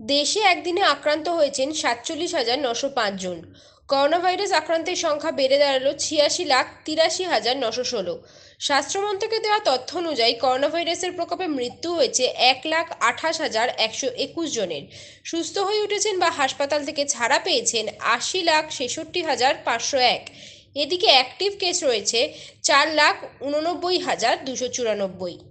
দেশে একদিনে আক্রান্ত হয়েছেন 47,905 জন। করোনা ভাইরাস আক্রান্তের সংখ্যা বেড়ে দাঁড়ালো 86,83,916। স্বাস্থ্য মন্ত্রকের দেওয়া তথ্য অনুযায়ী করোনা ভাইরাসের প্রকোপে মৃত্যু হয়েছে 1,28,121 জনের। সুস্থ হয়ে উঠেছেন বা হাসপাতাল থেকে ছাড়া পেয়েছেন 80,66,501। এদিকে অ্যাক্টিভ কেস রয়েছে 4,89,294।